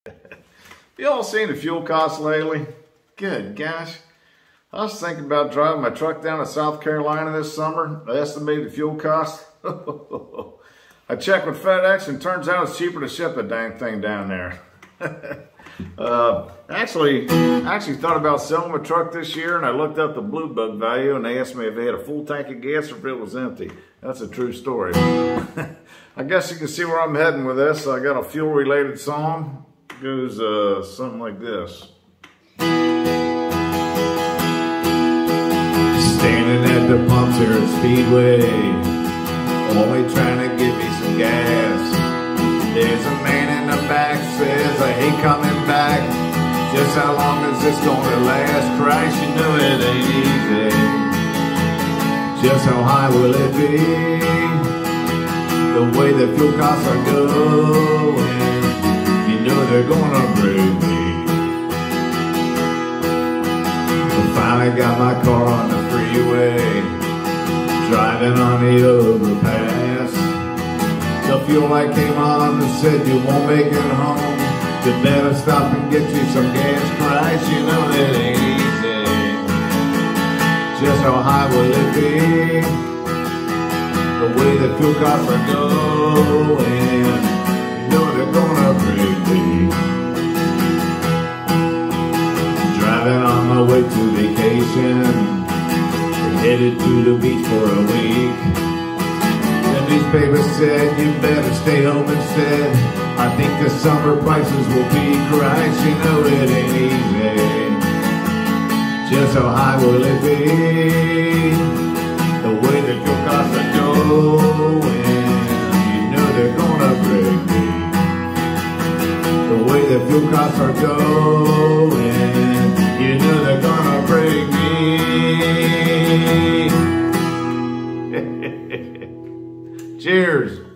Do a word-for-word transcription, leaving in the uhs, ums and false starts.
You all seen the fuel costs lately? Good gosh. I was thinking about driving my truck down to South Carolina this summer. I estimated the fuel cost. I checked with FedEx and turns out it's cheaper to ship the dang thing down there. uh, actually, I actually thought about selling my truck this year, and I looked up the Blue Book value and they asked me if they had a full tank of gas or if it was empty. That's a true story. I guess you can see where I'm heading with this. I got a fuel related song. It goes uh, something like this. Standing at the pumps here at Speedway, only trying to get me some gas. There's a man in the back says I hate coming back. Just how long is this gonna last? Christ, you know it ain't easy. Just how high will it be? The way the fuel costs are going, you know they're gonna break me. I finally got my car on the freeway, driving on the overpass. The fuel light came on and said you won't make it home. You better stop and get you some gas. Christ, you know that ain't easy. Just how high will it be? The way the fuel costs are going, you know they're gonna break me. Driving on my way to vacation, headed to the beach for a week. The newspaper said you better stay home instead. I think the summer prices will be Christ, you know it ain't easy. Just how high will it be? The way the fuel costs are going, you know they're gonna break me. The way the fuel costs are going, you know they're gonna break me. Cheers.